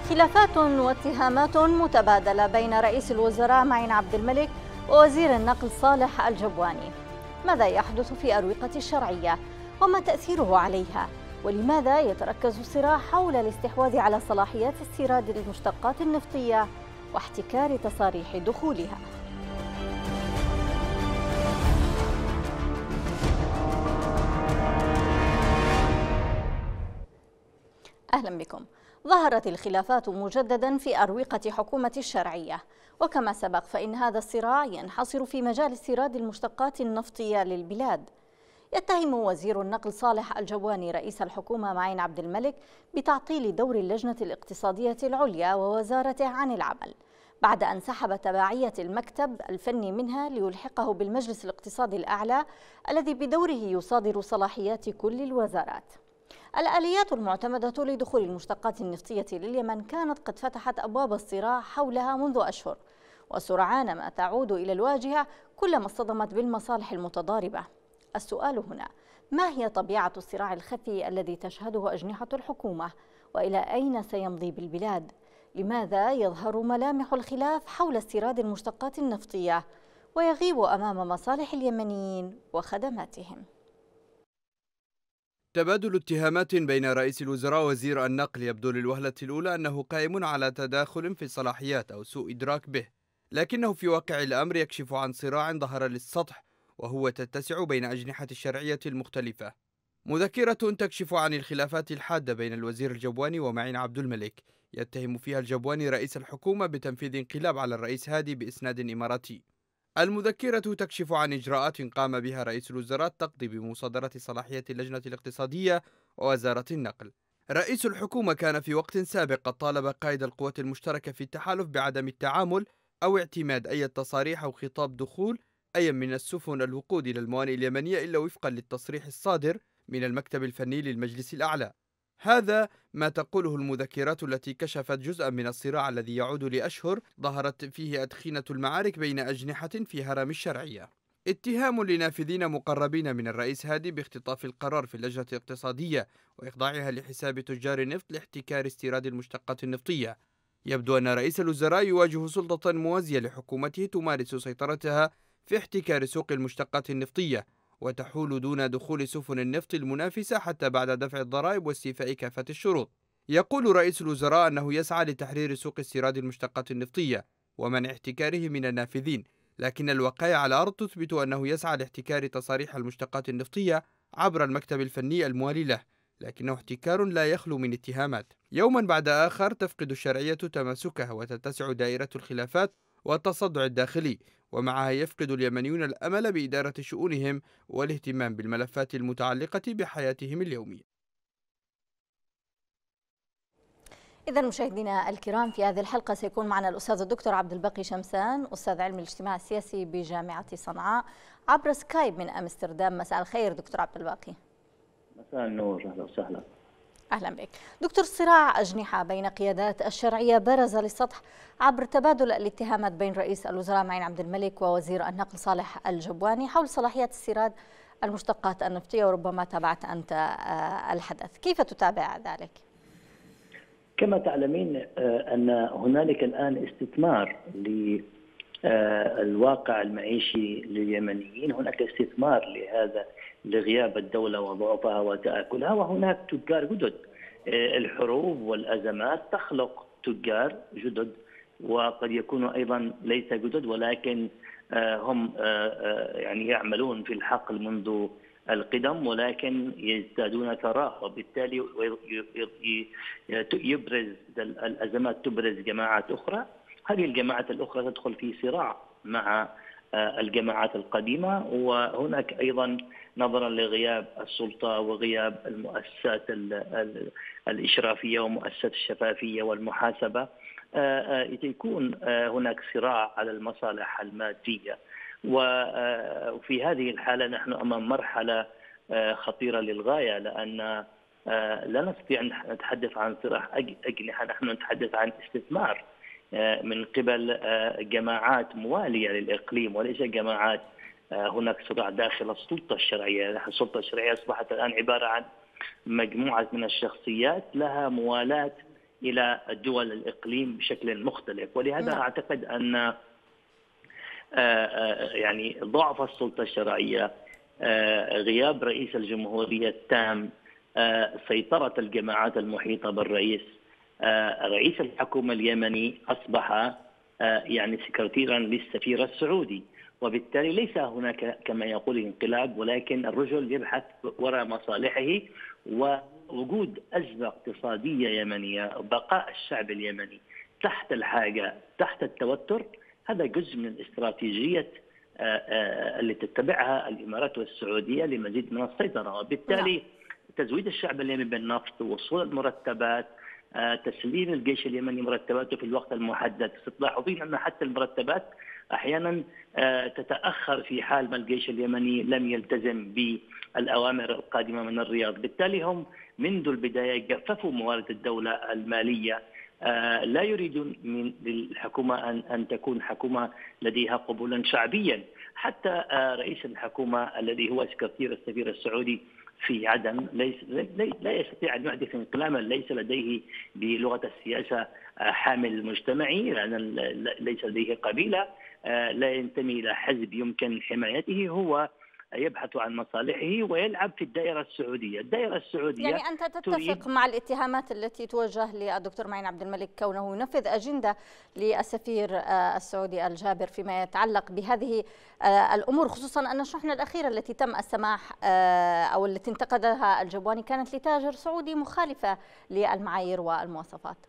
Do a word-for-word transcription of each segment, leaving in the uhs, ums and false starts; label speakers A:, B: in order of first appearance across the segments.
A: خلافات واتهامات متبادلة بين رئيس الوزراء معين عبد الملك ووزير النقل صالح الجبواني. ماذا يحدث في أروقة الشرعية وما تأثيره عليها؟ ولماذا يتركز الصراع حول الاستحواذ على صلاحيات استيراد المشتقات النفطية واحتكار تصاريح دخولها؟ أهلا بكم. ظهرت الخلافات مجددا في أروقة حكومة الشرعية، وكما سبق فإن هذا الصراع ينحصر في مجال استيراد المشتقات النفطية للبلاد. يتهم وزير النقل صالح الجبواني رئيس الحكومة معين عبد الملك بتعطيل دور اللجنة الاقتصادية العليا ووزارته عن العمل، بعد أن سحب تبعية المكتب الفني منها ليلحقه بالمجلس الاقتصادي الأعلى الذي بدوره يصادر صلاحيات كل الوزارات. الآليات المعتمدة لدخول المشتقات النفطية لليمن كانت قد فتحت أبواب الصراع حولها منذ أشهر، وسرعان ما تعود إلى الواجهة كلما اصطدمت بالمصالح المتضاربة. السؤال هنا: ما هي طبيعة الصراع الخفي الذي تشهده أجنحة الحكومة؟ وإلى أين سيمضي بالبلاد؟ لماذا يظهر ملامح الخلاف حول استيراد المشتقات النفطية ويغيب أمام مصالح اليمنيين وخدماتهم؟
B: تبادل اتهامات بين رئيس الوزراء ووزير النقل يبدو للوهلة الأولى أنه قائم على تداخل في الصلاحيات أو سوء إدراك به، لكنه في واقع الأمر يكشف عن صراع ظهر للسطح وهو تتسع بين أجنحة الشرعية المختلفة. مذكرة تكشف عن الخلافات الحادة بين الوزير الجبواني ومعين عبد الملك، يتهم فيها الجبواني رئيس الحكومة بتنفيذ انقلاب على الرئيس هادي بإسناد إماراتي. المذكرة تكشف عن إجراءات قام بها رئيس الوزراء تقضي بمصادرة صلاحية اللجنة الاقتصادية ووزارة النقل. رئيس الحكومة كان في وقت سابق قد طالب قائد القوات المشتركة في التحالف بعدم التعامل أو اعتماد أي تصاريح أو خطاب دخول أي من السفن الوقود إلى الموانئ اليمنية إلا وفقا للتصريح الصادر من المكتب الفني للمجلس الأعلى. هذا ما تقوله المذكرات التي كشفت جزءا من الصراع الذي يعود لأشهر ظهرت فيه أدخنة المعارك بين أجنحة في هرم الشرعية. اتهام لنافذين مقربين من الرئيس هادي باختطاف القرار في اللجنة الاقتصادية وإخضاعها لحساب تجار النفط لاحتكار استيراد المشتقات النفطية. يبدو أن رئيس الوزراء يواجه سلطة موازية لحكومته تمارس سيطرتها في احتكار سوق المشتقات النفطية وتحول دون دخول سفن النفط المنافسة حتى بعد دفع الضرائب واستيفاء كافة الشروط. يقول رئيس الوزراء أنه يسعى لتحرير سوق استيراد المشتقات النفطية ومنع احتكاره من النافذين، لكن الوقائع على الأرض تثبت أنه يسعى لاحتكار تصاريح المشتقات النفطية عبر المكتب الفني الموالي له، لكنه احتكار لا يخلو من اتهامات. يوما بعد آخر تفقد الشرعية تماسكها وتتسع دائرة الخلافات والتصدع الداخلي، ومعها يفقد اليمنيون الأمل بإدارة شؤونهم والاهتمام بالملفات المتعلقة بحياتهم اليومية.
A: إذا مشاهدينا الكرام، في هذه الحلقة سيكون معنا الأستاذ الدكتور عبد الباقي شمسان، أستاذ علم الاجتماع السياسي بجامعة صنعاء، عبر سكايب من أمستردام. مساء الخير دكتور عبد الباقي.
C: مساء النور، أهلا وسهلا.
A: أهلا بك دكتور. صراع أجنحة بين قيادات الشرعية برز للسطح عبر تبادل الاتهامات بين رئيس الوزراء معين عبد الملك ووزير النقل صالح الجبواني حول صلاحيات استيراد المشتقات النفطية، وربما تابعت أنت الحدث. كيف تتابع ذلك؟
C: كما تعلمين أن هنالك الآن استثمار للواقع المعيشي لليمنيين، هناك استثمار لهذا لغياب الدولة وضعفها وتآكلها، وهناك تجار جدد. الحروب والأزمات تخلق تجار جدد، وقد يكونوا أيضا ليس جدد ولكن هم يعني يعملون في الحقل منذ القدم، ولكن يزدادون ثراء، وبالتالي يبرز الأزمات تبرز جماعات أخرى. هذه الجماعات الأخرى تدخل في صراع مع الجماعات القديمة، وهناك أيضا نظرا لغياب السلطة وغياب المؤسسات الإشرافية ومؤسسات الشفافية والمحاسبة يكون هناك صراع على المصالح المادية. وفي هذه الحالة نحن أمام مرحلة خطيرة للغاية، لأن لا نستطيع أن نتحدث عن صراع أجنحة، نحن نتحدث عن استثمار من قبل جماعات موالية للإقليم وليس جماعات. هناك صراع داخل السلطة الشرعية. السلطة الشرعية أصبحت الآن عبارة عن مجموعة من الشخصيات لها موالاة إلى دول الإقليم بشكل مختلف. ولهذا نعم. أعتقد أن يعني ضعف السلطة الشرعية، غياب رئيس الجمهورية التام، سيطرة الجماعات المحيطة بالرئيس، رئيس الحكومة اليمني أصبح يعني سكرتيرا للسفير السعودي، وبالتالي ليس هناك كما يقول انقلاب، ولكن الرجل يبحث وراء مصالحه، ووجود أزمة اقتصادية يمنية، بقاء الشعب اليمني تحت الحاجة، تحت التوتر، هذا جزء من استراتيجية اللي تتبعها الإمارات والسعودية لمزيد من السيطرة. وبالتالي تزويد الشعب اليمني بالنفط، وصول المرتبات، تسليم الجيش اليمني مرتباته في الوقت المحدد. ستلاحظين أن حتى المرتبات أحيانا تتأخر في حال ما الجيش اليمني لم يلتزم بالأوامر القادمة من الرياض. بالتالي هم منذ البداية جففوا موارد الدولة المالية، لا يريدون من الحكومة أن أن تكون حكومة لديها قبولا شعبيا. حتى رئيس الحكومة الذي هو سكرتير السفير السعودي في عدن ليس لا يستطيع أن يحدث انقلابا، ليس لديه بلغة السياسة حامل مجتمعي، لأن ليس لديه قبيلة، لا ينتمي إلى حزب يمكن حمايته، هو يبحث عن مصالحه ويلعب في الدائرة السعودية. الدائرة السعودية
A: يعني أنت تتفق مع الاتهامات التي توجه للدكتور معين عبد الملك كونه ينفذ أجندة للسفير السعودي الجابر فيما يتعلق بهذه الأمور، خصوصا أن الشحنة الأخيرة التي تم السماح أو التي انتقدها الجبواني كانت لتاجر سعودي مخالفة للمعايير والمواصفات.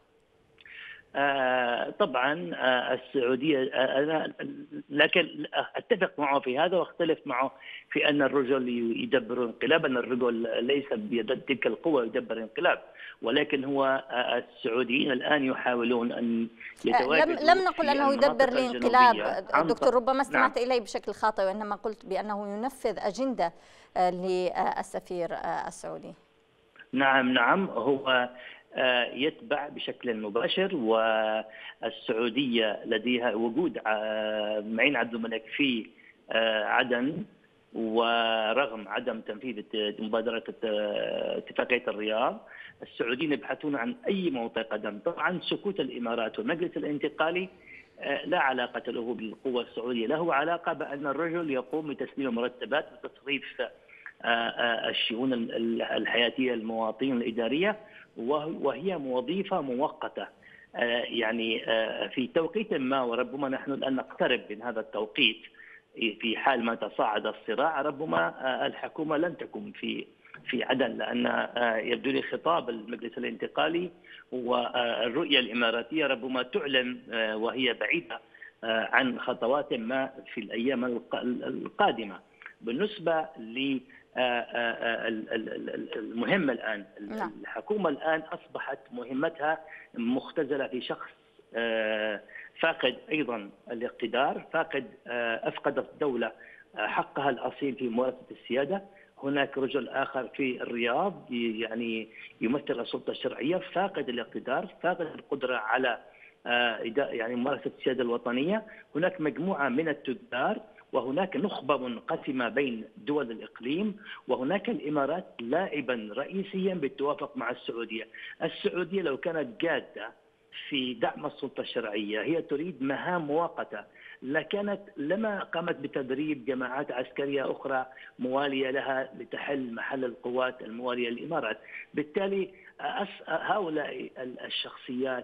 C: آه طبعا آه السعودية آه أنا لكن أتفق معه في هذا، واختلف معه في أن الرجل يدبر انقلاب، أن الرجل ليس بيد تلك القوة يدبر انقلاب، ولكن هو آه السعوديين الآن يحاولون أن يتواجدوا.
A: لم, لم نقل أنه يدبر الانقلاب دكتور، ربما استمعت نعم. إلي بشكل خاطئ، وإنما قلت بأنه ينفذ أجندة للسفير السعودي.
C: نعم نعم هو يتبع بشكل مباشر، والسعودية لديها وجود معين عبد الملك في عدن، ورغم عدم تنفيذ مبادرة اتفاقية الرياض، السعوديين يبحثون عن أي موطئ قدم. طبعا سكوت الإمارات والمجلس الانتقالي لا علاقة له بالقوة السعودية، له علاقة بأن الرجل يقوم بتسليم مرتبات وتصريف الشؤون الحياتية للمواطنين الإدارية، وهي وظيفة مؤقتة يعني في توقيت ما، وربما نحن الآن نقترب من هذا التوقيت في حال ما تصاعد الصراع، ربما الحكومة لن تكون في في عدن، لأن يبدو لي خطاب المجلس الانتقالي والرؤية الإماراتية ربما تعلن وهي بعيدة عن خطوات ما في الأيام القادمة. بالنسبة ل المهمة الآن، الحكومة الآن أصبحت مهمتها مختزلة في شخص فاقد أيضا الاقتدار، فاقد أفقدت الدولة حقها الأصيل في ممارسة السيادة. هناك رجل آخر في الرياض يعني يمثل السلطة الشرعية، فاقد الاقتدار، فاقد القدرة على يعني ممارسة السيادة الوطنية. هناك مجموعة من التجار، وهناك نخبة منقسمة بين دول الإقليم، وهناك الإمارات لاعبا رئيسيا بالتوافق مع السعودية. السعودية لو كانت جادة في دعم السلطة الشرعية، هي تريد مهام مؤقتة، لكانت لما قامت بتدريب جماعات عسكرية أخرى موالية لها لتحل محل القوات الموالية للإمارات. بالتالي هؤلاء الشخصيات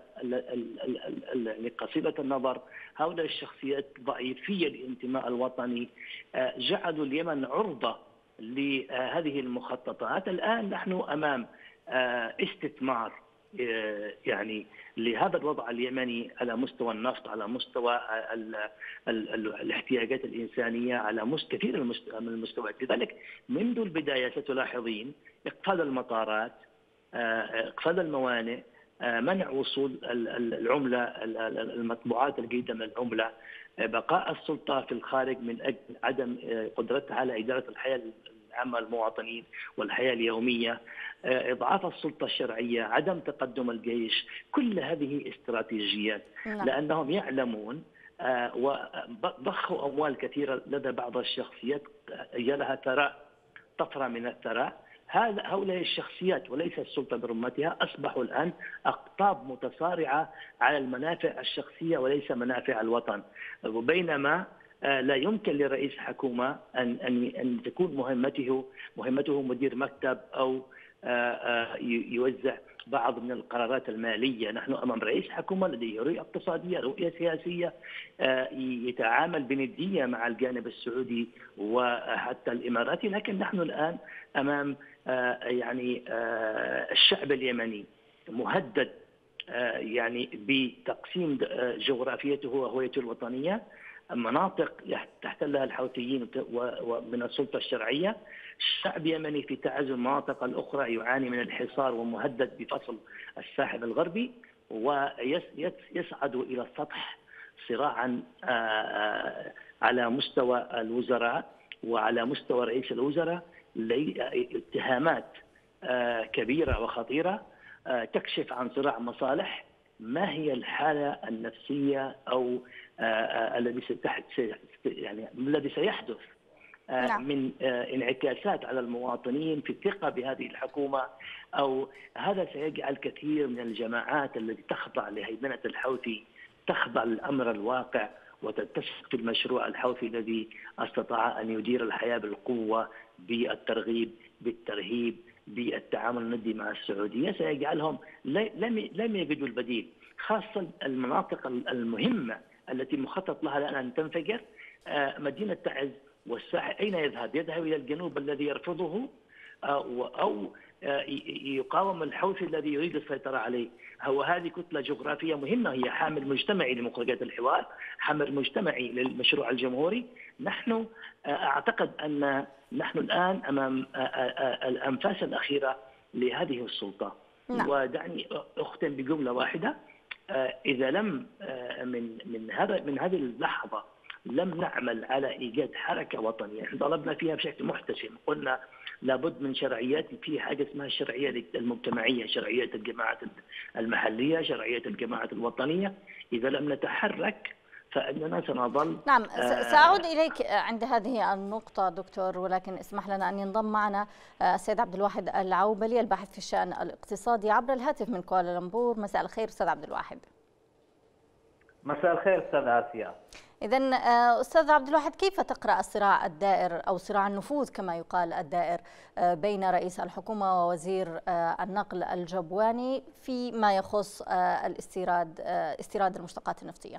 C: قصيرة النظر، هؤلاء الشخصيات ضعيفية الانتماء الوطني، جعلوا اليمن عرضة لهذه المخططات. الآن نحن أمام استثمار يعني لهذا الوضع اليمني على مستوى النفط، على مستوى ال ال ال الاحتياجات الإنسانية، على كثير من المستويات. لذلك منذ البداية ستلاحظين إقفال المطارات، إقفال الموانئ، منع وصول العملة، المطبوعات الجديدة من العملة، بقاء السلطة في الخارج من أجل عدم قدرتها على إدارة الحياة العامة للمواطنين والحياة اليومية، إضعاف السلطة الشرعية، عدم تقدم الجيش. كل هذه استراتيجيات لأنهم يعلمون وضخوا أموال كثيرة لدى بعض الشخصيات، لها ثراء، طفرة من الثراء. هذا هؤلاء الشخصيات وليس السلطة برمتها أصبحوا الآن أقطاب متصارعة على المنافع الشخصية وليس منافع الوطن. وبينما لا يمكن لرئيس حكومة أن أن أن تكون مهمته مهمته مدير مكتب أو يوزع بعض من القرارات المالية. نحن أمام رئيس حكومة لديه رؤية اقتصادية، رؤية سياسية، يتعامل بندية مع الجانب السعودي وحتى الإماراتي. لكن نحن الآن أمام يعني الشعب اليمني مهدد يعني بتقسيم جغرافيته وهويته الوطنية، مناطق تحتلها الحوثيين ومن السلطة الشرعية. الشعب اليمني في تعزل المناطق الأخرى يعاني من الحصار ومهدد بفصل الساحل الغربي، ويصعد إلى السطح صراعا على مستوى الوزراء وعلى مستوى رئيس الوزراء، اتهامات كبيرة وخطيرة تكشف عن صراع مصالح. ما هي الحالة النفسية أو الذي يعني الذي سيحدث من انعكاسات على المواطنين في الثقة بهذه الحكومة، أو هذا سيجعل كثير من الجماعات التي تخضع لهيمنة الحوثي تخضع للأمر الواقع وتتسق في المشروع الحوثي الذي استطاع أن يدير الحياة بالقوة بالترغيب بالترهيب بالتعامل الندي مع السعودية. سيجعلهم لم لم يجدوا البديل، خاصة المناطق المهمة التي مخطط لها الآن أن تنفجر. مدينة تعز والساحل أين يذهب؟ يذهب إلى الجنوب الذي يرفضه أو يقاوم الحوثي الذي يريد السيطرة عليه. هو هذه كتلة جغرافية مهمة، هي حامل مجتمعي لمخرجات الحوار، حامل مجتمعي للمشروع الجمهوري. نحن أعتقد أن نحن الآن أمام الأنفاس الأخيرة لهذه السلطة. نعم. ودعني أختم بجملة واحدة، إذا لم من من هذا من هذه اللحظة لم نعمل على إيجاد حركة وطنية طلبنا فيها بشكل محتشم، قلنا لابد من شرعيات، في حاجة اسمها الشرعية المجتمعية، شرعية الجماعات المحلية، شرعية الجماعات الوطنية. إذا لم نتحرك فإننا سنظل.
A: نعم، سأعود إليك عند هذه النقطة دكتور، ولكن اسمح لنا أن ينضم معنا السيد عبد الواحد العوبلي الباحث في الشأن الاقتصادي عبر الهاتف من كوالالمبور. مساء الخير أستاذ عبد الواحد.
D: مساء الخير أستاذ آسيا.
A: إذن أستاذ عبد الواحد، كيف تقرأ الصراع الدائر أو صراع النفوذ كما يقال الدائر بين رئيس الحكومة ووزير النقل الجبواني فيما يخص الاستيراد استيراد المشتقات النفطية؟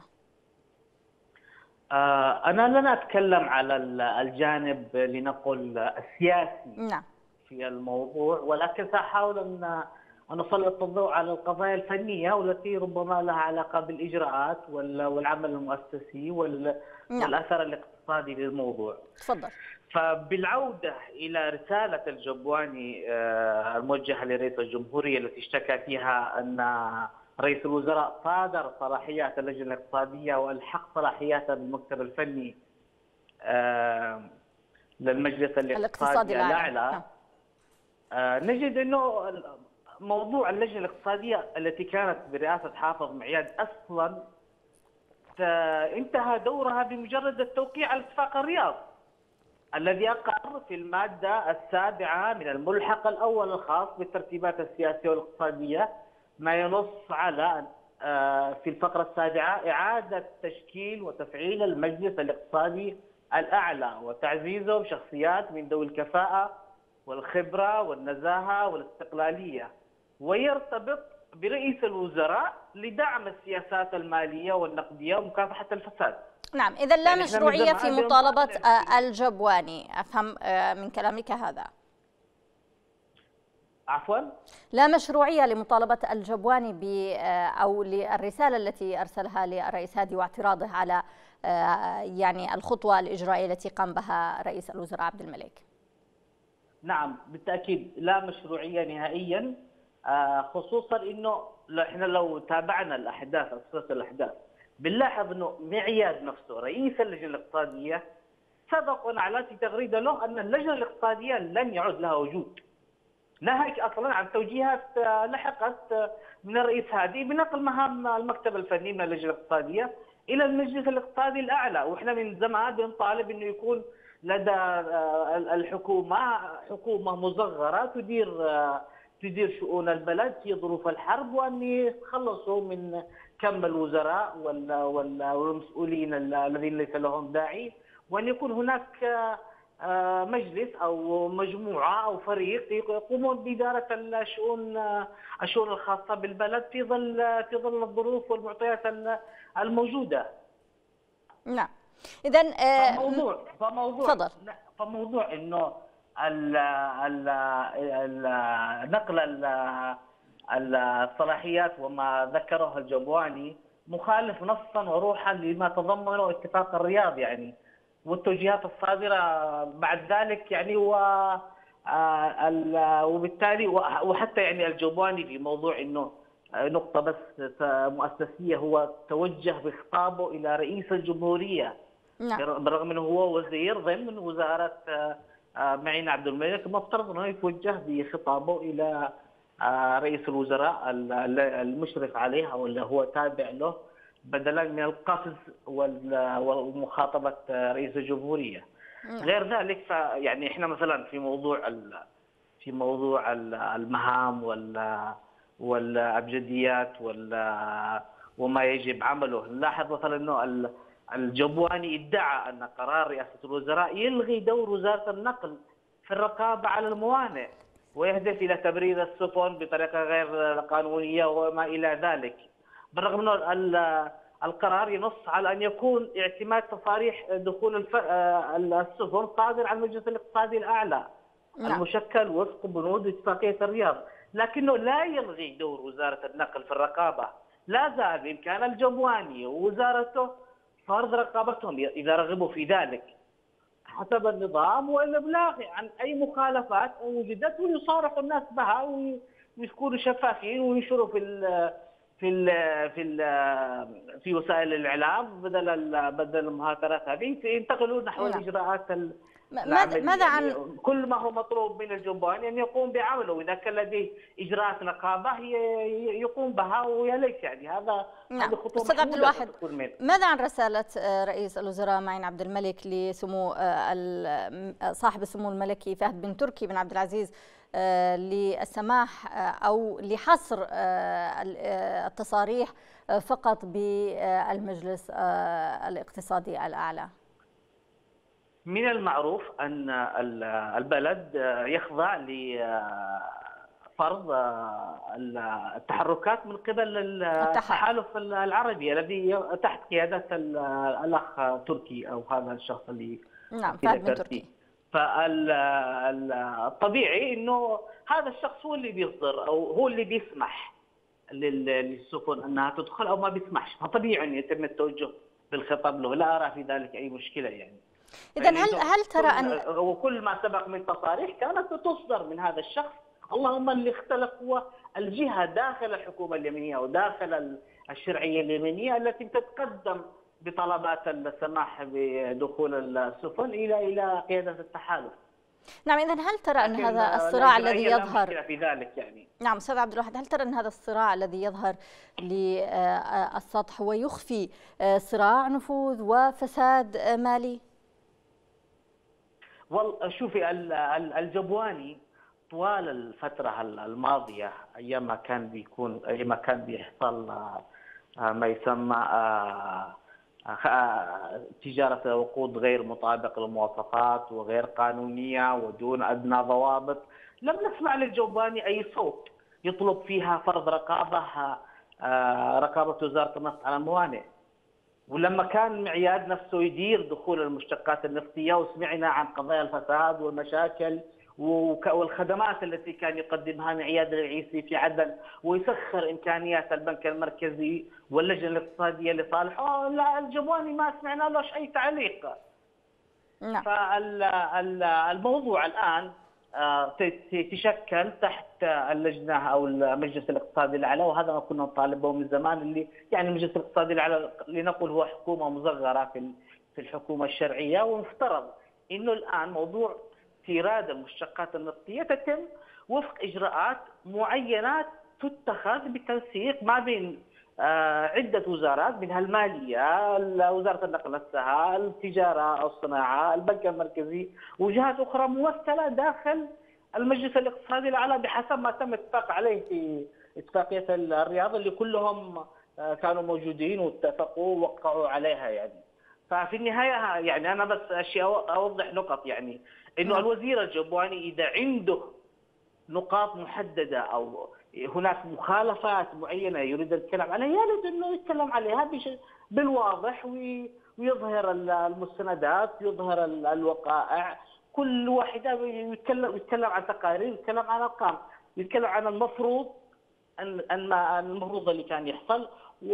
D: أنا لن أتكلم على الجانب لنقل السياسي
A: نعم.
D: في الموضوع، ولكن سأحاول أن أن أسلط الضوء على القضايا الفنية والتي ربما لها علاقة بالإجراءات والعمل المؤسسي والأثر الاقتصادي للموضوع.
A: تفضل.
D: فبالعودة إلى رسالة الجبواني الموجهة لرئيس الجمهورية التي اشتكى فيها أن رئيس الوزراء صادر صلاحيات اللجنة الاقتصادية والحق صلاحياتها بالمكتب الفني للمجلس الاقتصادي الأعلى، نجد أنه موضوع اللجنة الاقتصادية التي كانت برئاسة حافظ معياد أصلا انتهى دورها بمجرد التوقيع على اتفاق الرياض الذي أقر في المادة السابعة من الملحق الأول الخاص بالترتيبات السياسية والاقتصادية ما ينص على في الفقرة السابعة إعادة تشكيل وتفعيل المجلس الاقتصادي الأعلى وتعزيزه بشخصيات من ذوي الكفاءة والخبرة والنزاهة والاستقلالية، ويرتبط برئيس الوزراء لدعم السياسات المالية والنقدية ومكافحة الفساد.
A: نعم، إذا لا يعني مشروعية في مطالبة الجبواني، أفهم من كلامك هذا؟
D: عفوا؟
A: لا مشروعية لمطالبة الجبواني ب أو للرسالة التي أرسلها للرئيس هادي واعتراضه على يعني الخطوة الإجرائية التي قام بها رئيس الوزراء عبد الملك.
D: نعم بالتأكيد لا مشروعية نهائيا، خصوصا انه احنا لو تابعنا الاحداث اساس الاحداث بنلاحظ انه معياد نفسه رئيس اللجنه الاقتصاديه سبق ونعلن في تغريده له ان اللجنه الاقتصاديه لن يعد لها وجود، ناهيك اصلا عن توجيهات لحقت من الرئيس هادي بنقل مهام المكتب الفني من اللجنه الاقتصاديه الى المجلس الاقتصادي الاعلى، واحنا من زمان بنطالب انه يكون لدى الحكومة حكومة مصغرة تدير تدير شؤون البلد في ظروف الحرب، وأن يتخلصوا من كم الوزراء والمسؤولين الذين ليس لهم داعي، وأن يكون هناك مجلس أو مجموعة أو فريق يقومون بإدارة الشؤون الشؤون الخاصة بالبلد في ظل في ظل الظروف والمعطيات الموجودة.
A: نعم. إذن
D: فموضوع فموضوع
A: فضل.
D: فموضوع إنه ال ال ال نقل الصلاحيات وما ذكره الجبواني مخالف نصا وروحا لما تضمنه اتفاق الرياض يعني، والتوجيهات الصادرة بعد ذلك يعني، و وبالتالي وحتى يعني الجبواني في موضوع إنه نقطة بس مؤسسية، هو توجه بخطابه إلى رئيس الجمهورية. نعم. بالرغم أنه هو وزير ضمن وزارة معين عبد الملك، مفترض أنه يتوجه بخطابه إلى رئيس الوزراء المشرف عليها واللي هو تابع له، بدلا من القفز ومخاطبة رئيس الجمهورية. نعم. غير ذلك فيعني احنا مثلا في موضوع في موضوع المهام وال والابجديات وما يجب عمله، نلاحظ مثلا انه الجبواني ادعى ان قرار رئاسه الوزراء يلغي دور وزاره النقل في الرقابه على الموانئ ويهدف الى تبريد السفن بطريقه غير قانونيه وما الى ذلك، بالرغم انه القرار ينص على ان يكون اعتماد تصاريح دخول السفن صادر عن المجلس الاقتصادي الاعلى. نعم. المشكل وفق بنود اتفاقيه الرياض، لكنه لا يلغي دور وزارة النقل في الرقابة. لا زال بإمكان الجبواني ووزارته فرض رقابتهم إذا رغبوا في ذلك حسب النظام والإبلاغ عن أي مخالفات وجدت، ويصارحوا الناس بها ويكونوا شفافين وينشروا في ال في ال في ال في وسائل الإعلام بدل بدل المهاترات هذه، ينتقلوا نحو الإجراءات
A: ماذا عن
D: يعني كل ما هو مطلوب من الجبواني أن يقوم بعمله، وإذا كان لديه إجراءات رقابة يقوم بها ويا ليت يعني هذا.
A: نعم. أستاذ عبد الواحد، ماذا عن رسالة رئيس الوزراء معين عبد الملك لسمو صاحب السمو الملكي فهد بن تركي بن عبد العزيز للسماح أو لحصر التصاريح فقط بالمجلس الاقتصادي الأعلى؟
D: من المعروف أن البلد يخضع لفرض التحركات من قبل التحالف العربي الذي تحت قيادة الأخ تركي أو هذا الشخص اللي
A: نعم فهد بن تركي.
D: فالطبيعي أنه هذا الشخص هو اللي بيصدر أو هو اللي بيسمح للسفن أنها تدخل أو ما بيسمحش، فطبيعي أن يتم التوجه بالخطاب له، لا أرى في ذلك أي مشكلة يعني.
A: إذا هل هل ترى أن
D: وكل ما سبق من تصاريح كانت تصدر من هذا الشخص، اللهم اللي اختلف هو الجهة داخل الحكومة اليمنية وداخل الشرعية اليمنية التي تتقدم بطلبات السماح بدخول السفن إلى إلى قيادة التحالف.
A: نعم. إذا هل ترى أن هذا الصراع الذي يظهر
D: في ذلك يعني؟
A: نعم أستاذ عبد الواحد، هل ترى أن هذا الصراع الذي يظهر للسطح هو يخفي صراع نفوذ وفساد مالي؟
D: والله شوفي الجبواني طوال الفترة الماضية أيام ما كان بيكون أيام ما كان بيحصل ما يسمى تجارة وقود غير مطابقة للمواصفات وغير قانونية ودون أدنى ضوابط، لم نسمع للجبواني أي صوت يطلب فيها فرض رقابة رقابة وزارة النفط على الموانئ. ولما كان معياد نفسه يدير دخول المشتقات النفطية وسمعنا عن قضايا الفساد والمشاكل والخدمات التي كان يقدمها معياد العيسي في عدن ويسخر إمكانيات البنك المركزي واللجنة الاقتصادية لصالحه، لا الجبواني ما سمعنا له أي تعليق.
A: نعم.
D: فالموضوع الآن تشكل تحت اللجنة أو المجلس الاقتصادي الأعلى، وهذا ما كنا نطالب به من زمان، اللي يعني المجلس الاقتصادي الأعلى لنقول هو حكومة مصغرة في في الحكومة الشرعية، ومفترض إنه الآن موضوع استيراد المشتقات النفطية تتم وفق إجراءات معينات تتخذ بتنسيق ما بين عدة وزارات منها المالية، وزارة النقل نفسها، التجارة، الصناعة، البنك المركزي، وجهات أخرى ممثلة داخل المجلس الاقتصادي الأعلى بحسب ما تم الاتفاق عليه في اتفاقية الرياض اللي كلهم كانوا موجودين واتفقوا ووقعوا عليها يعني. ففي النهاية يعني أنا بس أشياء أوضح نقط، يعني إنه الوزير الجبواني إذا عنده نقاط محددة أو هناك مخالفات معينة يريد الكلام عليها يريد أنه يتكلم عليها بالواضح ويظهر المستندات، يظهر الوقائع، كل واحدة يتكلم يتكلم عن تقارير، يتكلم عن أرقام، يتكلم عن المفروض أن المفروض اللي كان يحصل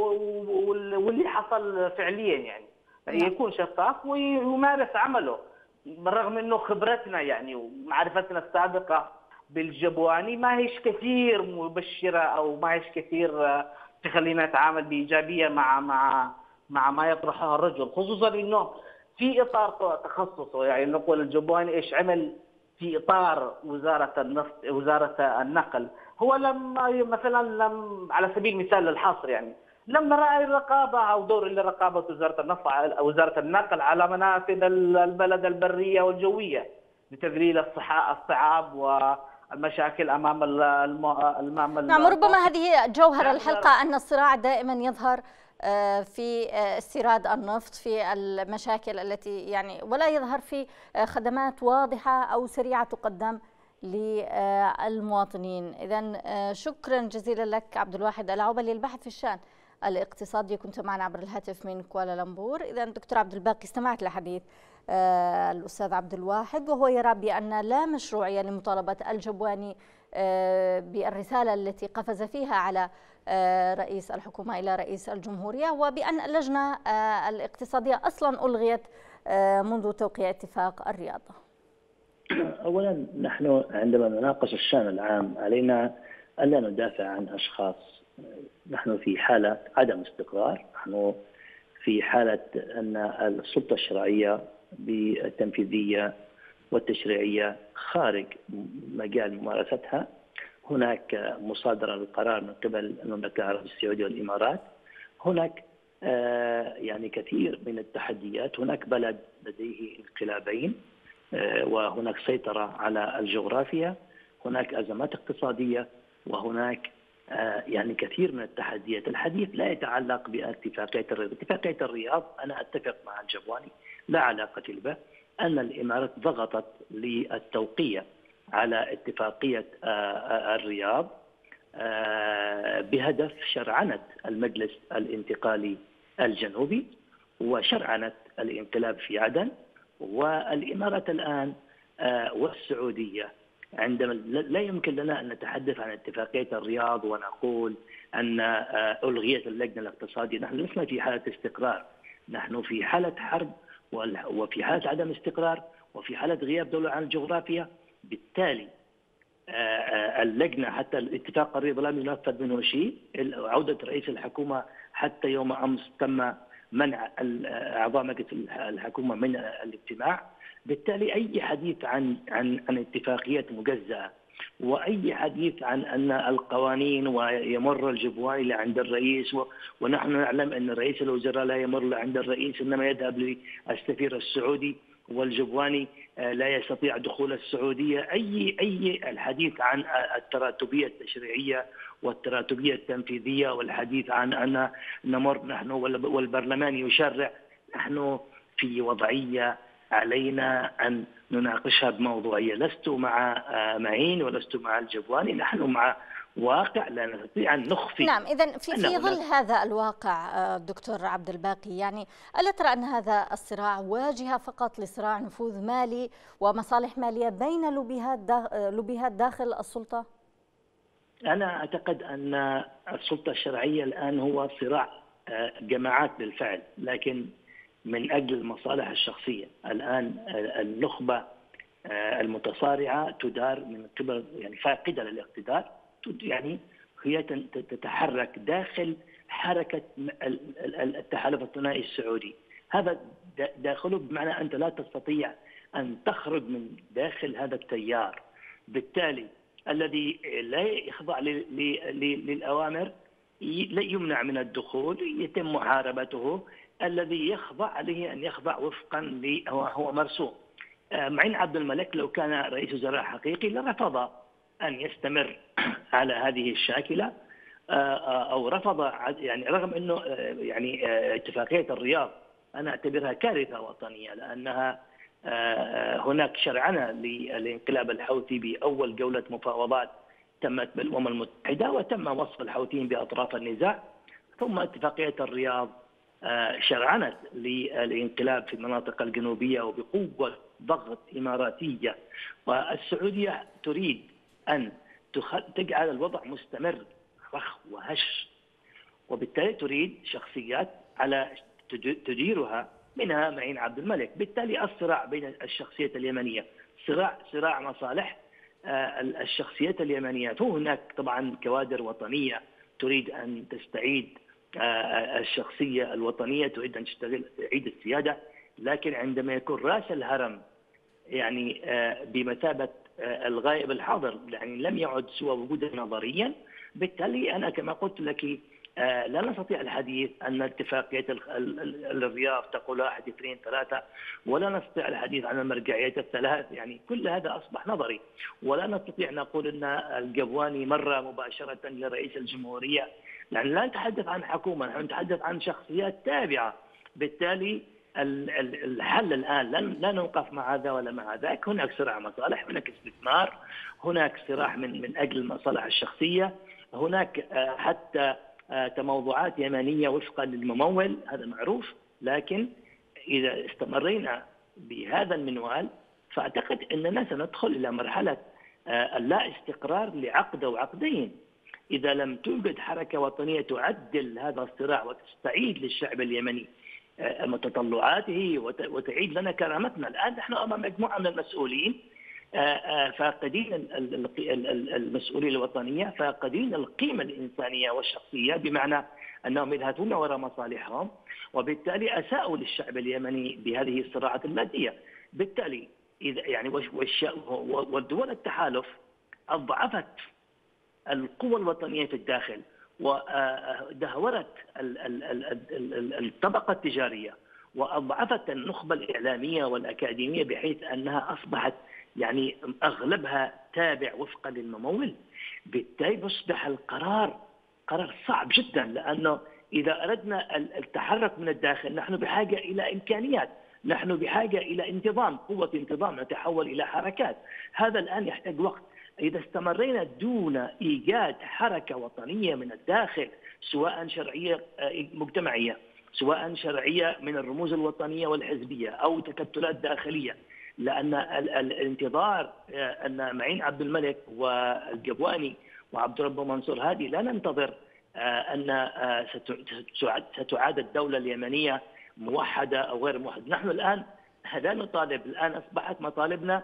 D: واللي حصل فعليا، يعني يكون شفاف ويمارس عمله بالرغم أنه خبرتنا يعني ومعرفتنا السابقة بالجبواني ما هيش كثير مبشرة أو ما هيش كثير تخلينا نتعامل بإيجابية مع مع مع ما يطرحه الرجل، خصوصا إنه في إطار تخصصه. يعني نقول الجبواني إيش عمل في إطار وزارة النفط وزارة النقل، هو لم مثلا لم على سبيل المثال الحصر يعني لم نرى الرقابة أو دور إلا رقابة وزارة النفط أو وزارة النقل على منافذ البلد البرية والجوية لتذليل الصعاب والمشاكل أمام الأمام.
A: نعم، ربما هذه جوهر الحلقة، أن الصراع دائما يظهر في استيراد النفط، في المشاكل التي يعني ولا يظهر في خدمات واضحة أو سريعة تقدم للمواطنين. إذن شكرا جزيلا لك عبد الواحد العوبلي، الباحث في الشأن الاقتصادي، كنت معنا عبر الهاتف من كوالالمبور. إذن دكتور عبد الباقي، استمعت لحديث الأستاذ عبد الواحد وهو يرى بأن لا مشروعية لمطالبة الجبواني بالرسالة التي قفز فيها على رئيس الحكومة إلى رئيس الجمهورية، وبأن اللجنة الاقتصادية أصلا ألغيت منذ توقيع اتفاق الرياض.
E: أولا نحن عندما نناقش الشأن العام علينا ألا ندافع عن أشخاص. نحن في حالة عدم استقرار، نحن في حالة أن السلطة الشرعية بالتنفيذية والتشريعية خارج مجال ممارستها. هناك مصادرة للقرار من قبل المملكة العربية السعودية والإمارات، هناك آه يعني كثير من التحديات، هناك بلد لديه انقلابين، آه وهناك سيطرة على الجغرافيا، هناك أزمات اقتصادية، وهناك آه يعني كثير من التحديات. الحديث لا يتعلق باتفاقية الرياض. اتفاقية الرياض أنا أتفق مع الجبواني لا علاقة به، أن الإمارات ضغطت للتوقيع على اتفاقية الرياض بهدف شرعنة المجلس الانتقالي الجنوبي وشرعنة الانقلاب في عدن. والإمارات الآن والسعودية عندما لا يمكن لنا أن نتحدث عن اتفاقية الرياض ونقول أن ألغيت اللجنة الاقتصادية. نحن لسنا في حالة استقرار، نحن في حالة حرب وفي حالة عدم استقرار وفي حالة غياب دولة عن الجغرافيا. بالتالي اللجنة حتى الاتفاق الرياض لم ينفذ منه شيء. عودة رئيس الحكومة حتى يوم أمس تم منع أعضاء مجلس الحكومة من الاجتماع. بالتالي أي حديث عن عن عن اتفاقيات مجزأة وأي حديث عن أن القوانين ويمر الجبواني لعند الرئيس، ونحن نعلم أن رئيس الوزراء لا يمر لعند الرئيس، إنما يذهب للسفير السعودي، والجبواني لا يستطيع دخول السعودية. أي أي الحديث عن التراتبية التشريعية والتراتبية التنفيذية والحديث عن أن نمر نحن والبرلمان يشرع، نحن في وضعية علينا أن نناقشها بموضوعية. لست مع معين ولست مع الجبواني، نحن مع واقع لا نستطيع أن نخفي.
A: نعم، إذن في, في ظل هذا الواقع دكتور عبد الباقي، يعني ألا ترى أن هذا الصراع واجهة فقط لصراع نفوذ مالي ومصالح مالية بين لوبيهات لوبيهات داخل السلطة؟
E: أنا أعتقد أن السلطة الشرعية الآن هو صراع جماعات بالفعل، لكن من أجل المصالح الشخصية. الآن النخبة المتصارعة تدار من قبل يعني فاقدة للاقتدار، يعني هي تتحرك داخل حركة التحالف الثنائي السعودي. هذا داخله بمعنى أنت لا تستطيع أن تخرج من داخل هذا التيار. بالتالي الذي لا يخضع للأوامر
C: يمنع من الدخول، يتم محاربته. الذي يخضع عليه أن يخضع وفقا ل هو مرسوم. معين عبد الملك لو كان رئيس وزراء حقيقي لرفض أن يستمر على هذه الشاكلة، أو رفض يعني رغم أنه يعني اتفاقية الرياض أنا أعتبرها كارثة وطنية، لأنها هناك شرعنة للانقلاب الحوثي بأول جولة مفاوضات تمت بالأمم المتحدة، وتم وصف الحوثيين بأطراف النزاع. ثم اتفاقية الرياض شرعنت للانقلاب في المناطق الجنوبية وبقوة ضغط إماراتية، والسعودية تريد أن تجعل الوضع مستمر رخ وهش، وبالتالي تريد شخصيات على تديرها، منها معين عبد الملك. بالتالي الصراع بين الشخصية اليمنية صراع صراع مصالح الشخصيات اليمنية. هناك طبعا كوادر وطنية تريد أن تستعيد الشخصية الوطنية، تريد أن تشتغل تعيد السيادة، لكن عندما يكون رأس الهرم يعني بمثابة الغائب الحاضر، يعني لم يعد سوى وجودا نظريا، بالتالي أنا كما قلت لك لا نستطيع الحديث أن اتفاقية الرياض تقول واحد اثنين ثلاثة، ولا نستطيع الحديث عن المرجعيات الثلاث، يعني كل هذا أصبح نظري. ولا نستطيع نقول أن القبواني مر مباشرة لرئيس الجمهورية، يعني لا نتحدث عن حكومة، نحن نتحدث عن شخصيات تابعة. بالتالي الحل الآن لن لا نوقف مع هذا ولا مع ذاك، هناك صراع مصالح، هناك استثمار، هناك صراع من من أجل المصالح الشخصية، هناك حتى تموضعات يمنية وفقا للممول، هذا معروف. لكن إذا استمرينا بهذا المنوال فأعتقد أننا سندخل إلى مرحلة اللا استقرار لعقد أو عقدين. إذا لم توجد حركة وطنية تعدل هذا الصراع وتستعيد للشعب اليمني متطلعاته وتعيد لنا كرامتنا. الآن نحن أمام مجموعة من المسؤولين فاقدين المسؤولية الوطنية، فاقدين القيمة الإنسانية والشخصية، بمعنى أنهم يذهبون وراء مصالحهم، وبالتالي أساءوا للشعب اليمني بهذه الصراعات المادية. بالتالي إذا يعني والدول التحالف أضعفت القوى الوطنية في الداخل، ودهورت الطبقة التجارية، وأضعفت النخبة الإعلامية والأكاديمية، بحيث أنها أصبحت يعني أغلبها تابع وفقا للممول. بالتالي يصبح القرار قرار صعب جدا، لأنه إذا أردنا التحرك من الداخل نحن بحاجة إلى إمكانيات، نحن بحاجة إلى انتظام، قوة انتظام، نتحول إلى حركات. هذا الآن يحتاج وقت. إذا استمرينا دون إيجاد حركة وطنية من الداخل، سواء شرعية مجتمعية، سواء شرعية من الرموز الوطنية والحزبية، أو تكتلات داخلية، لأن الانتظار أن معين عبد الملك والقبواني وعبد ربه منصور هادي لا ننتظر أن ستعاد الدولة اليمنية موحدة أو غير موحدة. نحن الآن لا نطالب، الآن أصبحت مطالبنا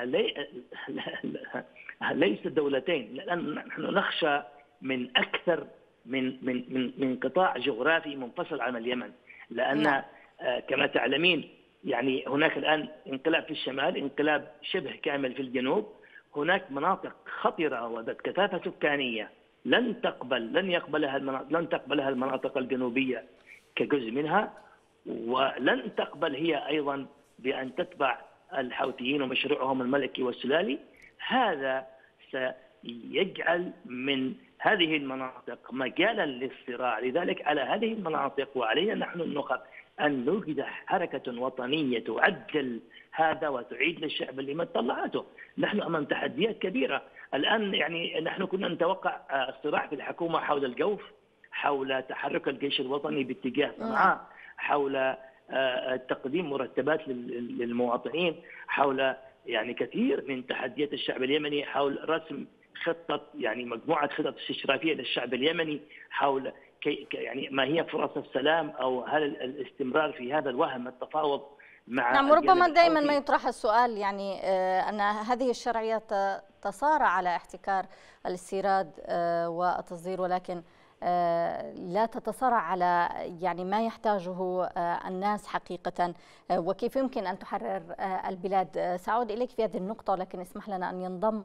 C: ليس دولتين، لأن نحن نخشى من أكثر من من من من قطاع جغرافي منفصل عن اليمن، لأن كما تعلمين يعني هناك الآن انقلاب في الشمال، انقلاب شبه كامل في الجنوب، هناك مناطق خطرة وذات كثافة سكانية لن تقبل لن يقبلها المناطق لن تقبلها المناطق الجنوبية كجزء منها، ولن تقبل هي أيضا بأن تتبع الحوثيين ومشروعهم الملكي والسلالي. هذا سيجعل من هذه المناطق مجالا للصراع. لذلك على هذه المناطق وعلينا نحن النخب أن نوجد حركة وطنية تعدل هذا وتعيد للشعب اللي مطلعاته. نحن أمام تحديات كبيرة الآن، يعني نحن كنا نتوقع الصراع في الحكومة حول الجوف، حول تحرك الجيش الوطني باتجاه صنعاء، حول تقديم مرتبات للمواطنين، حول يعني كثير من تحديات الشعب اليمني، حول رسم خطة يعني مجموعة خطط استشرافية للشعب اليمني، حول كي يعني ما هي فرص السلام، أو هل الاستمرار في هذا الوهم التفاوض مع
A: نعم. ربما دائما ما يطرح السؤال يعني أن هذه الشرعية تصارع على احتكار الاستيراد والتصدير، ولكن لا تتصارع على يعني ما يحتاجه الناس حقيقة، وكيف يمكن أن تحرر البلاد. سأعود إليك في هذه النقطة، ولكن اسمح لنا أن ينضم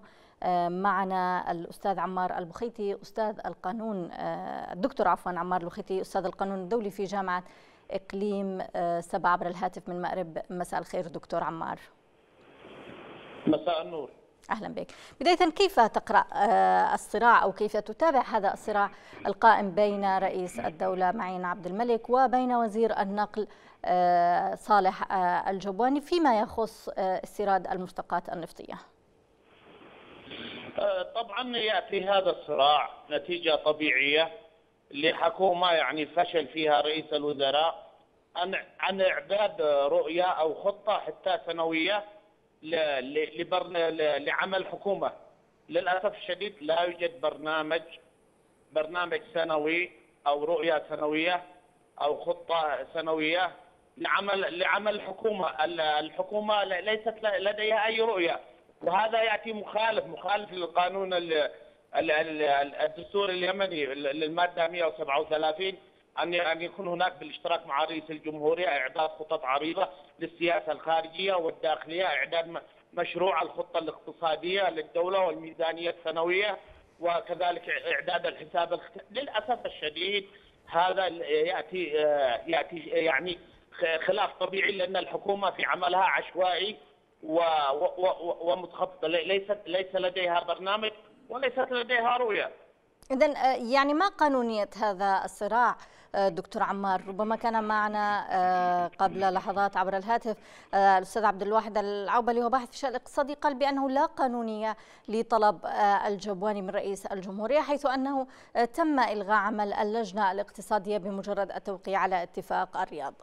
A: معنا الأستاذ عمار البخيتي أستاذ القانون الدكتور عفوا عمار البخيتي أستاذ القانون الدولي في جامعة إقليم سبع عبر الهاتف من مأرب. مساء الخير دكتور عمار.
F: مساء النور.
A: أهلا بك. بداية كيف تقرأ الصراع أو كيف تتابع هذا الصراع القائم بين رئيس الدولة معين عبد الملك وبين وزير النقل صالح الجبواني فيما يخص استيراد المشتقات النفطية؟
F: طبعا يأتي هذا الصراع نتيجة طبيعية لحكومة يعني فشل فيها رئيس الوزراء عن عن إعداد رؤية أو خطة حتى سنوية لعمل حكومة. للأسف الشديد لا يوجد برنامج برنامج سنوي أو رؤية سنوية أو خطة سنوية لعمل لعمل حكومة. الحكومة ليست لديها أي رؤية، وهذا يأتي مخالف مخالف للقانون الدستوري اليمني للمادة مئة وسبعة وثلاثين أن أن يكون هناك بالاشتراك مع رئيس الجمهورية إعداد خطط عريضة للسياسة الخارجية والداخلية، إعداد مشروع الخطة الاقتصادية للدولة والميزانية السنوية، وكذلك إعداد الحساب. للأسف الشديد هذا يأتي يأتي يعني خلاف طبيعي، لأن الحكومة في عملها عشوائي ومتخطط، ليست ليس لديها برنامج وليست لديها رؤية.
A: إذن يعني ما قانونية هذا الصراع دكتور عمار؟ ربما كان معنا قبل لحظات عبر الهاتف الأستاذ عبد الواحد العوبلي وهو باحث في الشأن الاقتصادي، قال بأنه لا قانونية لطلب الجبواني من رئيس الجمهورية، حيث أنه تم إلغاء عمل اللجنة الاقتصادية بمجرد التوقيع على اتفاق الرياض.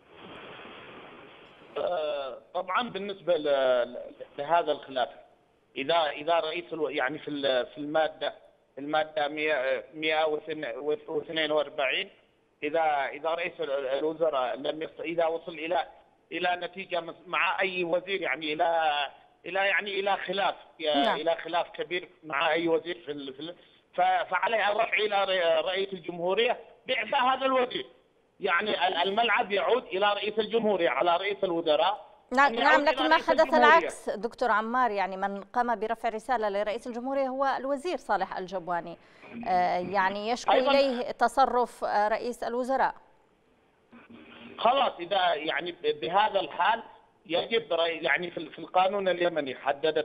F: طبعا بالنسبة لهذا الخلاف، إذا إذا رئيس يعني في في المادة المادة مئة واثنين وأربعين إذا إذا رئيس الوزراء لم إذا وصل إلى إلى نتيجة مع أي وزير، يعني إلى إلى يعني إلى خلاف
A: نعم.
F: إلى خلاف كبير مع أي وزير في فعليه الرفع إلى رئيس الجمهورية بإعفاء هذا الوزير. يعني الملعب يعود إلى رئيس الجمهورية على رئيس الوزراء.
A: نعم نعم لكن ما حدث العكس دكتور عمار، يعني من قام برفع رسالة لرئيس الجمهورية هو الوزير صالح الجبواني، آه يعني يشكو إليه تصرف رئيس الوزراء.
F: خلاص إذا يعني بهذا الحال يجب يعني في القانون اليمني حددت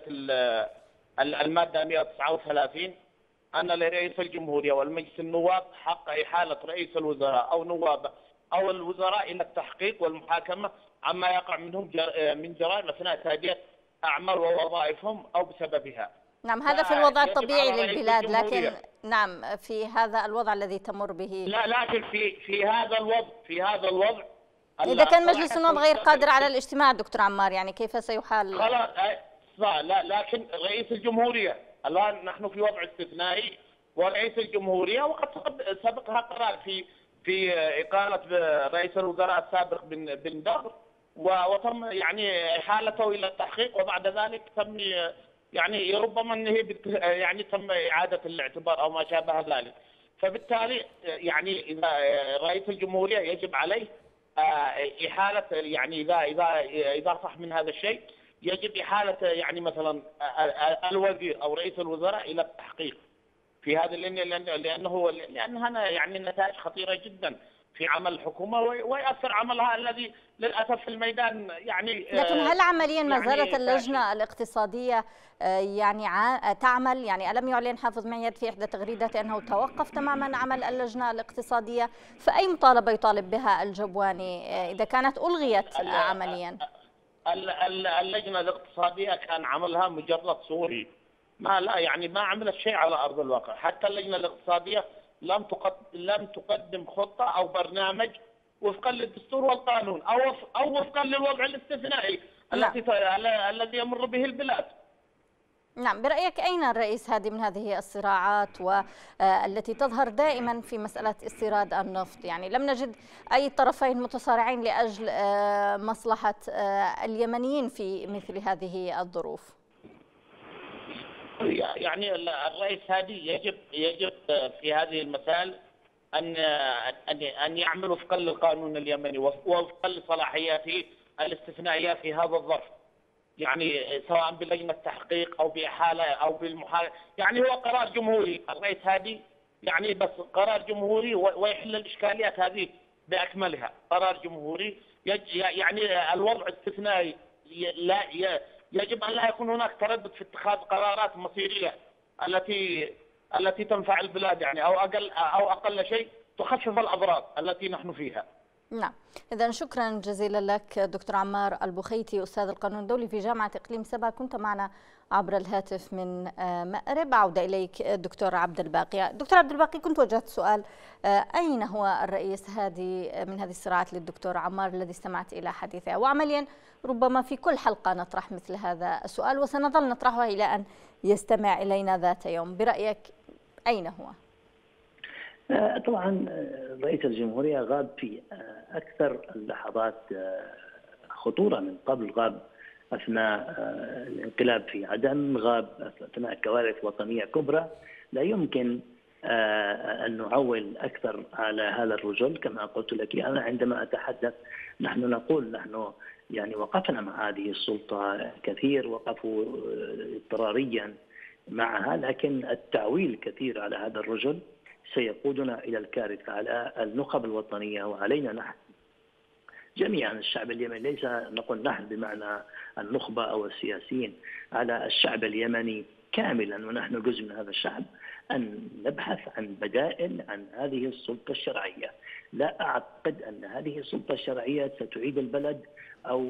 F: المادة مئة وتسعة وثلاثين أن لرئيس الجمهورية والمجلس النواب حق إحالة رئيس الوزراء أو نوابه أو الوزراء إلى التحقيق والمحاكمة عما يقع منهم جر... من جرائم أثناء تأدية أعمال ووظائفهم أو بسببها.
A: نعم هذا في الوضع الطبيعي للبلاد، لكن نعم في هذا الوضع الذي تمر به.
F: لا لكن في في هذا الوضع في هذا الوضع
A: إذا كان مجلس النواب غير قادر على الاجتماع دكتور عمار، يعني كيف سيحال؟
F: خلاص لا لكن رئيس الجمهورية الآن نحن في وضع استثنائي، ورئيس الجمهورية وقد سبقها قرار في في إقالة رئيس الوزراء السابق بن بن دغر، وتم يعني إحالته إلى التحقيق، وبعد ذلك تم يعني ربما أنه يعني تم إعادة الاعتبار أو ما شابه ذلك. فبالتالي يعني إذا رئيس الجمهورية يجب عليه إحالة، يعني إذا إذا إذا صح من هذا الشيء يجب إحالة يعني مثلا الوزير أو رئيس الوزراء إلى التحقيق في هذا، لأنه لأنها يعني نتائج خطيرة جدا في عمل الحكومة ويأثر عملها الذي للأسف في الميدان. يعني
A: لكن هل عمليا ما زالت يعني اللجنة الاقتصادية يعني تعمل؟ يعني ألم يعلن حافظ معياد في إحدى تغريداته أنه توقف تماما عمل اللجنة الاقتصادية؟ فأي مطالبة يطالب بها الجبواني إذا كانت ألغيت عمليا؟
F: اللجنة الاقتصادية كان عملها مجرد صوري، ما لا يعني ما عملت شيء على أرض الواقع. حتى اللجنة الاقتصادية لم تقدم لم تقدم خطة أو برنامج وفقا للدستور والقانون أو أو وفقا للوضع الاستثنائي الذي الذي يمر به البلاد.
A: نعم، برأيك أين الرئيس هادي من هذه الصراعات والتي تظهر دائما في مسألة استيراد النفط؟ يعني لم نجد أي طرفين متصارعين لأجل مصلحة اليمنيين في مثل هذه الظروف.
F: يعني الرئيس هادي يجب يجب في هذه المسائل أن أن أن يعمل وفقا للقانون اليمني ووفقا لصلاحياته الاستثنائية في هذا الظرف. يعني سواء بلجنة تحقيق أو بإحالة أو بالمحاكمة، يعني هو قرار جمهوري الرئيس هادي، يعني بس قرار جمهوري ويحل الإشكاليات هذه بأكملها. قرار جمهوري يعني الوضع استثنائي، لا يجب أن لا يكون هناك تردد في اتخاذ قرارات مصيرية التي التي تنفع البلاد، يعني أو أقل أو أقل شيء تخفف الأضرار التي نحن فيها.
A: نعم، إذا شكرا جزيلا لك دكتور عمار البخيتي، أستاذ القانون الدولي في جامعة إقليم سبا، كنت معنا عبر الهاتف من مأرب. عودة إليك دكتور عبد الباقي. دكتور عبد الباقي، كنت وجهت سؤال: أين هو الرئيس هادي من هذه الصراعات للدكتور عمار الذي استمعت إلى حديثه؟ وعمليا ربما في كل حلقة نطرح مثل هذا السؤال وسنظل نطرحه إلى أن يستمع إلينا ذات يوم. برأيك أين هو؟
E: طبعا رئيس الجمهورية غاب في أكثر اللحظات خطورة من قبل. غاب أثناء الانقلاب في عدن، غاب أثناء كوارث وطنية كبرى. لا يمكن أن نعول أكثر على هذا الرجل. كما قلت لك أنا عندما أتحدث نحن نقول نحن يعني وقفنا مع هذه السلطة كثير، وقفوا اضطراريا معها، لكن التعويل كثير على هذا الرجل سيقودنا إلى الكارثة على النخب الوطنية وعلينا نحن جميعا. الشعب اليمني، ليس نقول نحن بمعنى النخبة أو السياسيين، على الشعب اليمني كاملا ونحن جزء من هذا الشعب أن نبحث عن بدائل عن هذه السلطة الشرعية. لا أعتقد أن هذه السلطة الشرعية ستعيد البلد أو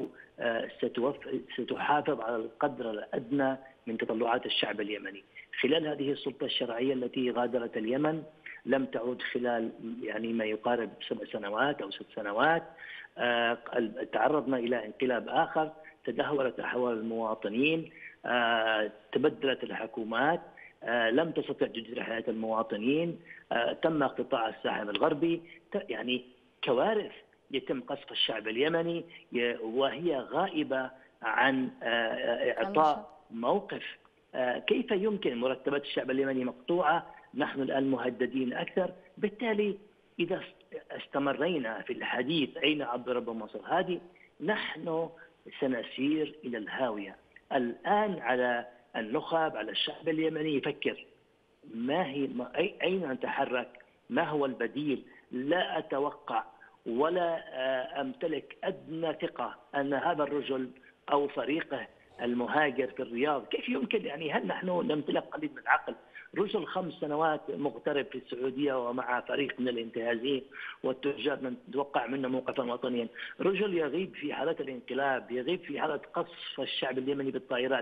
E: ستحافظ على القدر الأدنى من تطلعات الشعب اليمني. خلال هذه السلطة الشرعية التي غادرت اليمن لم تعود خلال يعني ما يقارب سبع سنوات أو ست سنوات. آه تعرضنا إلى انقلاب آخر، تدهورت أحوال المواطنين، آه تبدلت الحكومات، آه لم تستطع تجري حياة المواطنين، آه تم اقتطاع الساحل الغربي، يعني كوارث يتم قصف الشعب اليمني وهي غائبة عن آه إعطاء موقف. آه كيف يمكن؟ مرتبات الشعب اليمني مقطوعة، نحن الآن مهددين أكثر. بالتالي إذا استمرينا في الحديث أين عبد الرب منصور هادي نحن سنسير إلى الهاوية. الآن على النخب، على الشعب اليمني يفكر ما هي ما أين نتحرك، ما هو البديل. لا أتوقع ولا أمتلك أدنى ثقة أن هذا الرجل أو فريقه المهاجر في الرياض كيف يمكن، يعني هل نحن نمتلك قليل من العقل؟ رجل خمس سنوات مغترب في السعودية ومع فريق من الانتهازيين والتجار نتوقع منه موقفا وطنيا. رجل يغيب في حالة الانقلاب، يغيب في حالة قصف الشعب اليمني بالطائرات،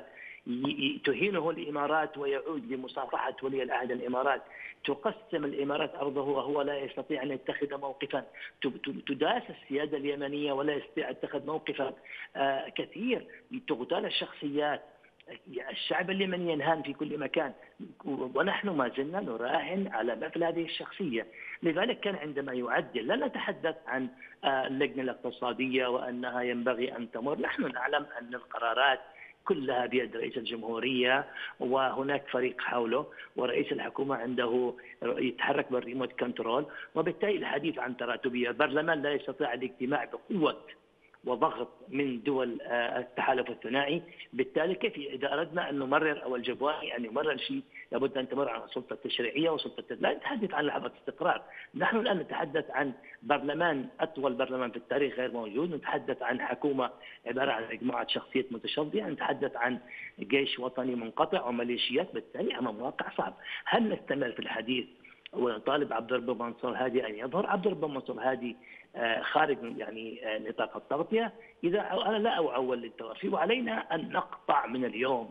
E: تهينه الإمارات ويعود لمصافحة ولي العهد الإمارات، تقسم الإمارات أرضه وهو لا يستطيع أن يتخذ موقفا، تداس السيادة اليمنية ولا يستطيع أن يتخذ موقفا. آه كثير تغتال الشخصيات، الشعب اليمني ينهان في كل مكان، ونحن ما زلنا نراهن على مثل هذه الشخصية. لذلك كان عندما يعدل لا نتحدث عن اللجنة الاقتصادية وأنها ينبغي أن تمر، نحن نعلم أن القرارات كلها بيد رئيس الجمهورية وهناك فريق حوله، ورئيس الحكومة عنده يتحرك بالريموت كنترول، وبالتالي الحديث عن تراتبية. البرلمان لا يستطيع الاجتماع بقوة وضغط من دول التحالف الثنائي. بالتالي كيف إذا أردنا أن نمرر أو الجبواني أن يمرر شيء لابد أن تمر عن السلطة التشريعية وسلطة، لا نتحدث عن لحظة استقرار. نحن الآن نتحدث عن برلمان، أطول برلمان في التاريخ غير موجود، نتحدث عن حكومة عبارة عن مجموعة شخصيات متشظية، نتحدث عن جيش وطني منقطع وميليشيات. بالتالي أمام واقع صعب. هل نستمر في الحديث ونطالب عبد الرب منصور هادي أن يظهر؟ عبد الرب منصور هادي خارج يعني نطاق التغطية. إذا أنا لا أعول للتوفي، وعلينا أن نقطع من اليوم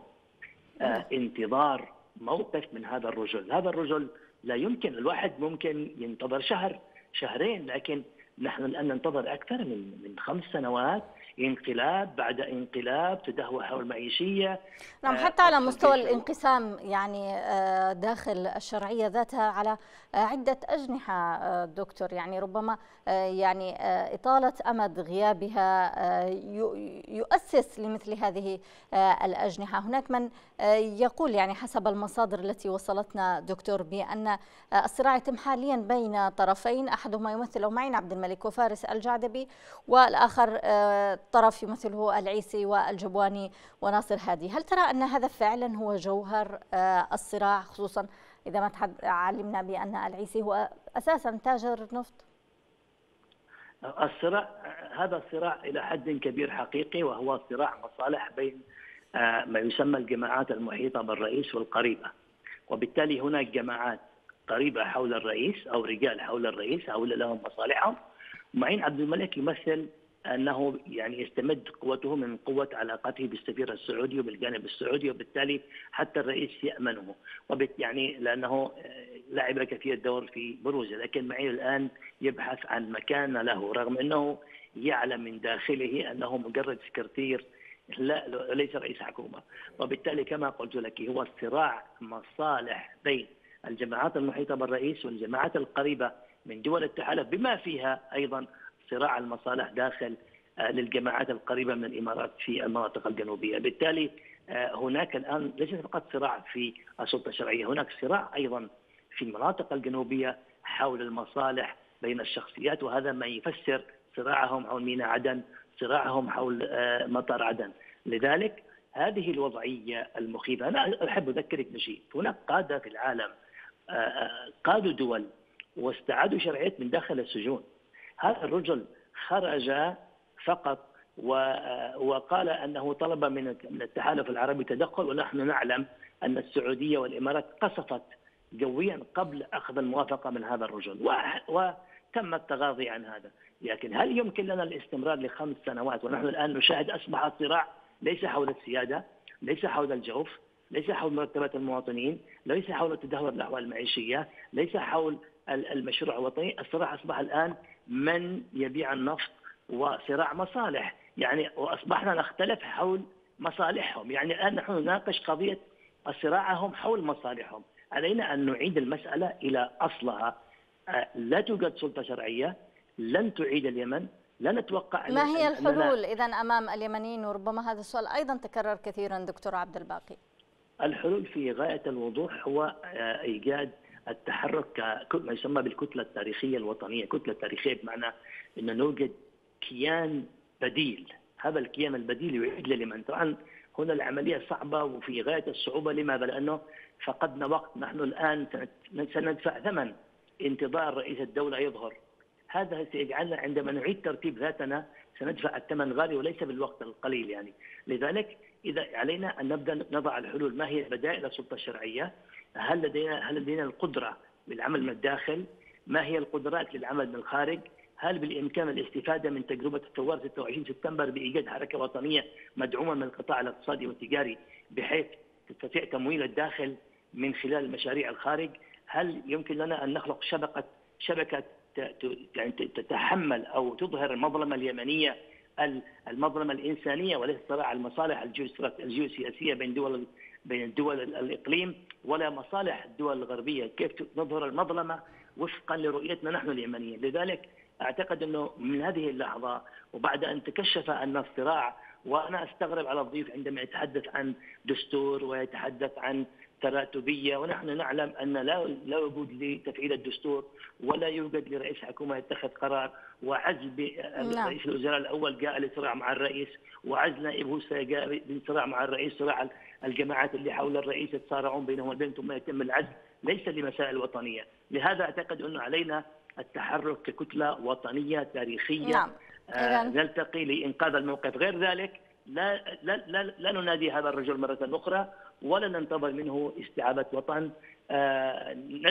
E: انتظار موقف من هذا الرجل. هذا الرجل لا يمكن، الواحد ممكن ينتظر شهر شهرين، لكن نحن الآن ننتظر أكثر من من خمس سنوات، انقلاب بعد انقلاب، تدهور حول المعيشية.
A: نعم، حتى على مستوى الانقسام يعني داخل الشرعية ذاتها على عدة أجنحة دكتور، يعني ربما يعني إطالة أمد غيابها يؤسس لمثل هذه الأجنحة. هناك من يقول يعني حسب المصادر التي وصلتنا دكتور بأن الصراع يتم حاليا بين طرفين، أحدهما يمثل أو معين عبد المجيد الملك وفارس الجعدبي، والآخر طرف يمثله العيسي والجبواني وناصر هادي. هل ترى أن هذا فعلا هو جوهر الصراع، خصوصا إذا ما علمنا بأن العيسي هو أساسا تاجر نفط؟
E: الصراع هذا الصراع إلى حد كبير حقيقي، وهو صراع مصالح بين ما يسمى الجماعات المحيطة بالرئيس والقريبة، وبالتالي هناك جماعات قريبة حول الرئيس أو رجال حول الرئيس أو لهم مصالحهم. معين عبد الملك يمثل أنه يعني يستمد قوته من قوة علاقته بالسفير السعودي وبالجانب السعودي، وبالتالي حتى الرئيس يأمنه، وبالت يعني لأنه لعب كثير الدور في بروزه. لكن معين الآن يبحث عن مكان له، رغم أنه يعلم من داخله أنه مجرد سكرتير لا ليس رئيس حكومة. وبالتالي كما قلت لك هو صراع مصالح بين الجماعات المحيطة بالرئيس والجماعات القريبة من دول التحالف، بما فيها أيضا صراع المصالح داخل للجماعات القريبة من الإمارات في المناطق الجنوبية. بالتالي هناك الآن ليس فقط صراع في السلطة الشرعية، هناك صراع أيضا في المناطق الجنوبية حول المصالح بين الشخصيات، وهذا ما يفسر صراعهم حول ميناء عدن، صراعهم حول مطار عدن. لذلك هذه الوضعية المخيفة. أنا أحب أذكرك بشيء، هناك قادة في العالم قادوا دول واستعادوا شرعيات من داخل السجون. هذا الرجل خرج فقط وقال أنه طلب من التحالف العربي تدخل، ونحن نعلم أن السعودية والإمارات قصفت جويا قبل أخذ الموافقة من هذا الرجل، وتم التغاضي عن هذا. لكن هل يمكن لنا الاستمرار لخمس سنوات ونحن الآن نشاهد أصبح الصراع ليس حول السيادة، ليس حول الجوف، ليس حول مرتبات المواطنين، ليس حول تدهور الأحوال المعيشية، ليس حول المشروع الوطني. الصراع أصبح الآن من يبيع النفط وصراع مصالح، يعني وأصبحنا نختلف حول مصالحهم. يعني الآن نحن نناقش قضية صراعهم حول مصالحهم. علينا أن نعيد المسألة إلى أصلها. لا توجد سلطة شرعية، لن تعيد اليمن، لا نتوقع.
A: ما هي الحلول إذن أمام اليمنيين؟ وربما هذا السؤال أيضا تكرر كثيرا دكتور عبد الباقي.
E: الحلول في غاية الوضوح، هو إيجاد التحرك ما يسمى بالكتلة التاريخية الوطنية. كتلة تاريخية بمعنى أن نوجد كيان بديل، هذا الكيان البديل يعيد لليمن. طبعا هنا العملية صعبة وفي غاية الصعوبة. لماذا؟ لأنه فقدنا وقت. نحن الآن سندفع ثمن انتظار رئيس الدولة يظهر. هذا سيجعلنا عندما نعيد ترتيب ذاتنا سندفع الثمن غالي وليس بالوقت القليل يعني. لذلك إذا علينا أن نبدأ نضع الحلول. ما هي بدائل السلطة الشرعية؟ هل لدينا هل لدينا القدرة بالعمل من الداخل؟ ما هي القدرات للعمل من الخارج؟ هل بالإمكان الاستفادة من تجربة الثوار ستة وعشرين سبتمبر بإيجاد حركة وطنية مدعومة من القطاع الاقتصادي والتجاري بحيث تستطيع تمويل الداخل من خلال مشاريع الخارج؟ هل يمكن لنا أن نخلق شبكة شبكة يعني تتحمل أو تظهر المظلمة اليمنية، المظلمة الإنسانية، وليس صراع المصالح الجيوسياسية بين دول بين دول الإقليم ولا مصالح الدول الغربية؟ كيف نظهر المظلمة وفقا لرؤيتنا نحن اليمنيين؟ لذلك أعتقد أنه من هذه اللحظة وبعد أن تكشف أن الصراع، وأنا أستغرب على الضيف عندما يتحدث عن دستور ويتحدث عن تراتبية، ونحن نعلم أن لا لا وجود لتفعيل الدستور ولا يوجد لرئيس حكومة يتخذ قرار، وعزل رئيس الوزراء الأول جاء لصراع مع الرئيس، وعزل نائبه جاء لصراع مع الرئيس. صراع الجماعات اللي حول الرئيس يتصارعون بينهم وبين ثم يتم العزل، ليس لمسائل وطنية. لهذا أعتقد أنه علينا التحرك ككتلة وطنية تاريخية.
A: نعم.
E: آه نلتقي لإنقاذ الموقف. غير ذلك لا لا لا, لا ننادي هذا الرجل مرة أخرى ولا ننتظر منه استعادة وطن. آه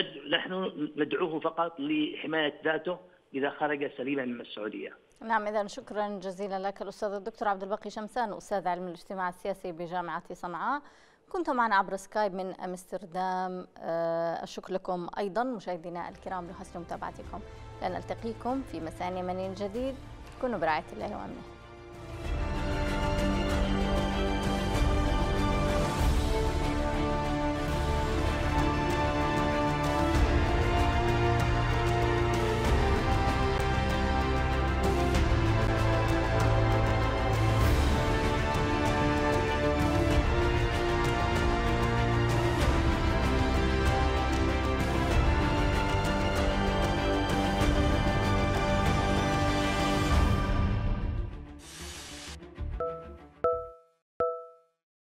E: نحن ندعوه فقط لحماية ذاته إذا خرج سليما من السعودية.
A: نعم، إذا شكرا جزيلا لك الأستاذ الدكتور عبد الباقي شمسان، أستاذ علم الاجتماع السياسي بجامعة صنعاء. كنت معنا عبر سكايب من أمستردام. الشكر لكم أيضا مشاهدينا الكرام لحسن متابعتكم. لنلتقيكم في مساء يمني جديد. كونوا برعاية الله وأمنه.